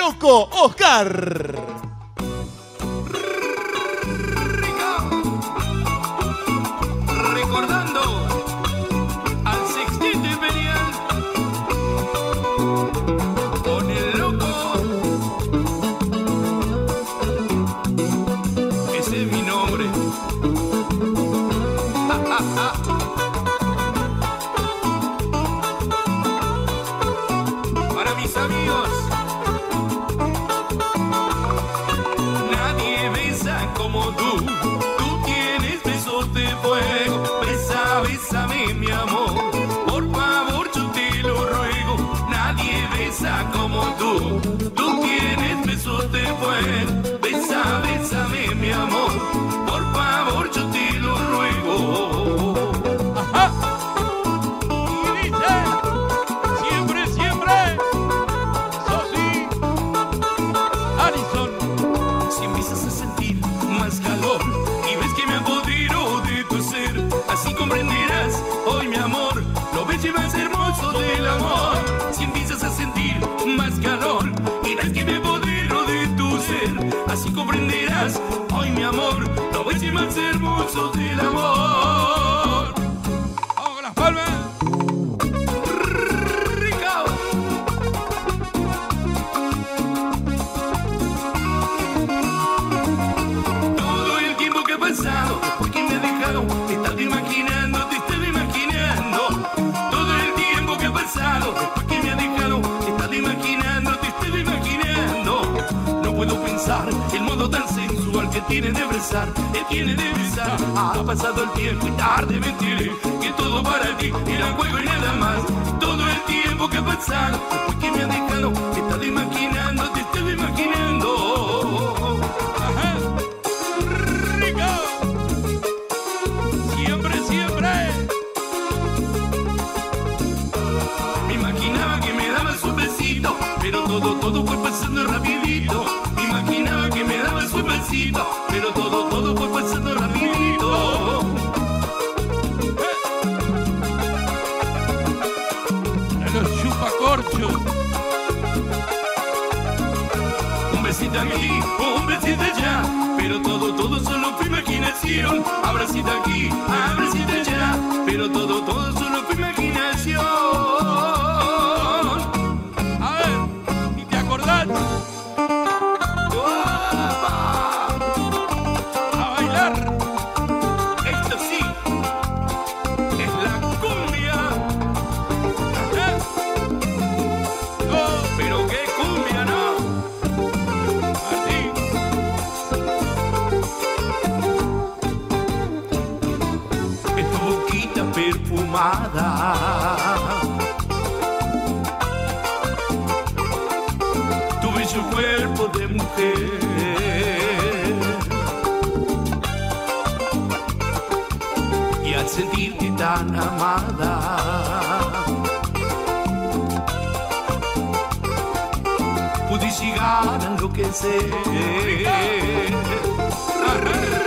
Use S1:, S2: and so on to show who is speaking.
S1: loco Oscar.
S2: Recordando al Sexteto Imperial con el loco. Ese es mi nombre. Para mis amigos, nadie besa como tú. Tú tienes besos de fuego. Besa, bésame, mi amor. Por favor, yo te lo ruego. Nadie besa como tú. Tú tienes besos de fuego. Besa, bésame, mi amor. Por favor, yo te lo ruego.
S1: Ajá.
S2: Y dice, siempre, siempre, Sosi, Alison. Si empiezas a sentir más calor y ves que me apodero de tu ser, así comprenderás hoy, mi amor, lo bello y más hermoso del amor. Si empiezas a sentir más calor y ves que me apodero de tu ser, así comprenderás hoy, mi amor, lo bello y más hermoso del amor. ¡Vamos con las palmas! ¡Rico! Todo el tiempo que ha pasado, porque me ha dejado, te estás imaginando, te estás imaginando. Todo el tiempo que ha pasado, porque me ha dejado, te estás imaginando, te estás imaginando. No puedo pensar el modo tan sensual que tiene de besar, que tiene de besar. Ha pasado el tiempo y tarde mentiré que todo para ti era juego y nada más. Todo el tiempo que ha pasado, porque me ha dejado, te estás imaginando, te estás imaginando. Ajá. Rico. Siempre, siempre. Me imaginaba que me dabas un besito, pero todo fue pasando rapidito. Me imaginaba que me dabas un besito, pero todo fue pasando rapidito. A los chupacorchos. Un besito aquí, un besito allá, pero todo solo fue imaginación. Abracito aquí, abracito allá, pero todo solo fue imaginación. A ver, ¿y te acordás? ¡Guapa! A bailar. Esto sí, es la cumbia. Oh, pero qué cumbia, ¿no? Así. Es tu boquita perfumada, tu bello cuerpo de mujer, y al sentirte tan amada, pude llegar a enloquecer.